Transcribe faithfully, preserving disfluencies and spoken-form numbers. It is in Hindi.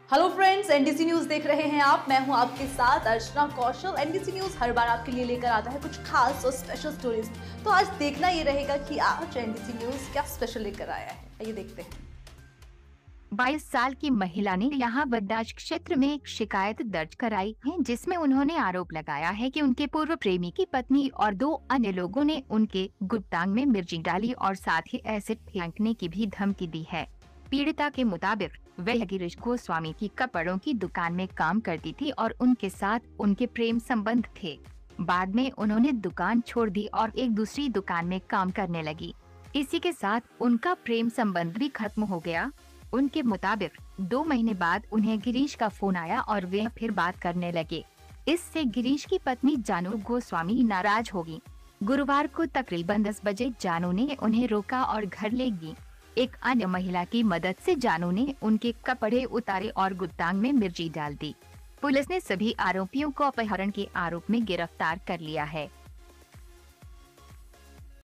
हेलो फ्रेंड्स, एनडीसी न्यूज देख रहे हैं आप। मैं हूं आपके साथ अर्चना कौशल। एनडीसी न्यूज हर बार आपके लिए लेकर आता है कुछ खास और स्पेशल स्टोरीज। तो आज देखना ये रहेगा कि आज एनडीसी न्यूज क्या स्पेशल लेकर आया है। आइए देखते हैं। बाईस साल की महिला ने यहाँ बद्दाज क्षेत्र में एक शिकायत दर्ज कराई है, जिसमें उन्होंने आरोप लगाया है कि उनके पूर्व प्रेमी की पत्नी और दो अन्य लोगों ने उनके गुप्तांग में मिर्ची डाली और साथ ही एसिड फेंकने की भी धमकी दी है। पीड़िता के मुताबिक वह गिरीश गोस्वामी की कपड़ों की दुकान में काम करती थी और उनके साथ उनके प्रेम संबंध थे। बाद में उन्होंने दुकान छोड़ दी और एक दूसरी दुकान में काम करने लगी। इसी के साथ उनका प्रेम संबंध भी खत्म हो गया। उनके मुताबिक दो महीने बाद उन्हें गिरीश का फोन आया और वे फिर बात करने लगे। इससे गिरीश की पत्नी जानू गोस्वामी नाराज हो गई। गुरुवार को तकरीबन दस बजे जानू ने उन्हें रोका और घर ले गई। एक अन्य महिला की मदद से जानू ने उनके कपड़े उतारे और गुप्तांग में मिर्ची डाल दी। पुलिस ने सभी आरोपियों को अपहरण के आरोप में गिरफ्तार कर लिया है।